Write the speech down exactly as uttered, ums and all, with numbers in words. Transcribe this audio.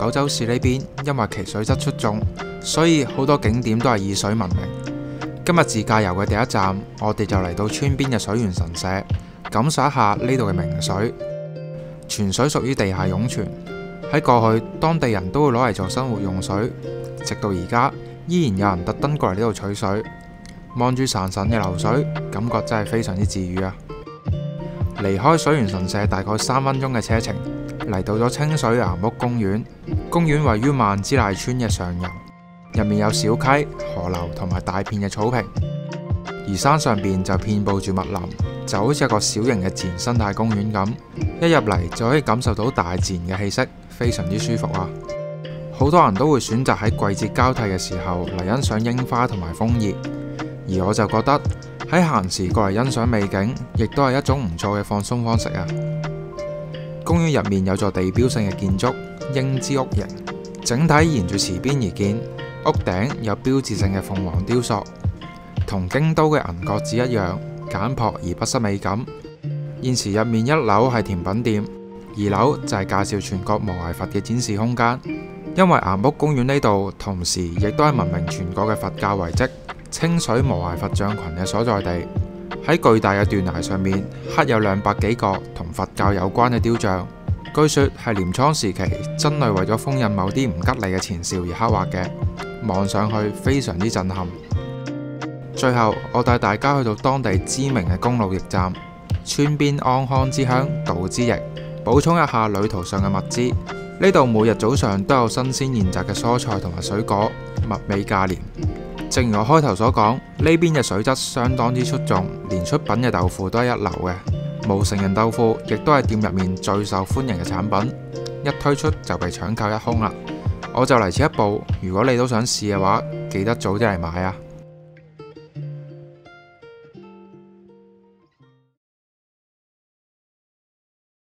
九州市呢邊因為其水質出眾，所以好多景點都係以水聞名。今日自駕遊嘅第一站，我哋就嚟到村邊嘅水源神社，感受一下呢度嘅名水。泉水屬於地下湧泉，喺過去當地人都會攞嚟做生活用水，直到而家依然有人特登過嚟呢度取水。望住潺潺嘅流水，感覺真係非常之治癒啊！離開水源神社大概三分鐘嘅車程，嚟到咗清水岩屋公園。公園位於萬之瀨村嘅上游，入面有小溪、河流同埋大片嘅草坪，而山上邊就遍佈住密林，就好似一個小型嘅自然生態公園咁。一入嚟就可以感受到大自然嘅氣息，非常之舒服啊！好多人都會選擇喺季節交替嘅時候嚟欣賞櫻花同埋楓葉，而我就覺得喺閒時過嚟欣賞美景，亦都係一種唔錯嘅放鬆方式啊！公園入面有座地標性嘅建築櫻之屋形，整體沿住池邊而建，屋頂有標誌性嘅鳳凰雕塑，同京都嘅銀閣寺一樣簡樸而不失美感。現時入面一樓係甜品店，二樓就係介紹全國無涯佛嘅展示空間。因為岩屋公園呢度同時亦都係聞名全國嘅佛教遺跡清水無涯佛像群嘅所在地。喺巨大嘅斷崖上面刻有兩百幾個同佛教有關嘅雕像，據說係鐮倉時期僧侶為咗封印某啲唔吉利嘅前兆而刻畫嘅，望上去非常之震撼。最後我帶大家去到當地知名嘅公路驛站村邊安康之鄉道之驛，補充一下旅途上嘅物資。呢度每日早上都有新鮮現摘嘅蔬菜同埋水果，物美價廉。正如我開頭所講，呢邊嘅水質相當之出眾，連出品嘅豆腐都係一流嘅。無成人豆腐亦都係店入面最受歡迎嘅產品，一推出就被搶購一空啦。我就嚟此一步，如果你都想試嘅話，記得早啲嚟買啊！